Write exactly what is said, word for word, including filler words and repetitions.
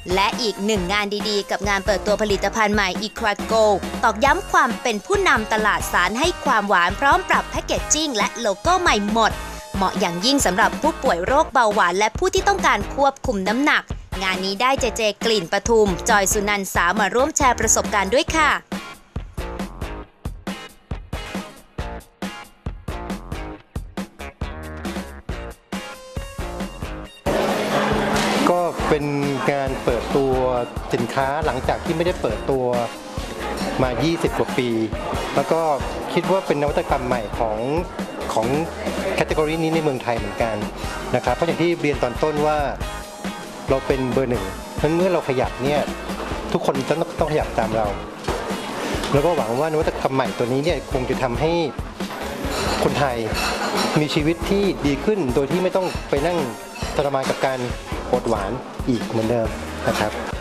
และอีกหนึ่งงานดีๆกับงานเปิดตัวผลิตภัณฑ์ใหม่ Ecra Go ตอกย้ำความเป็นผู้นำตลาดสารให้ความหวานพร้อมปรับแพคเกจจิ้งและโลโก้ใหม่หมดเหมาะอย่างยิ่งสำหรับผู้ป่วยโรคเบาหวานและผู้ที่ต้องการควบคุมน้ำหนักงานนี้ได้เจเจกลิ่นปทุมจอยสุนันท์สามาร่วมแชร์ประสบการณ์ด้วยค่ะก็เป็นการเปิดตัวสินค้าหลังจากที่ไม่ได้เปิดตัวมายี่สิบกว่าปีแล้วก็คิดว่าเป็นนวัตกรรมใหม่ของของแคตตากรีนี้ในเมืองไทยเหมือนกันนะครับเพราะอย่างที่เรียนตอนต้นว่าเราเป็นเบอร์หนึ่งเพราะเมื่อเราขยับเนี่ยทุกคนต้องต้องขยับตามเราแล้วก็หวังว่านวัตกรรมใหม่ตัวนี้เนี่ยคงจะทำให้คนไทยมีชีวิตที่ดีขึ้นโดยที่ไม่ต้องไปนั่งทรมานกับการอดหวานอีกเหมือนเดิมนะครับ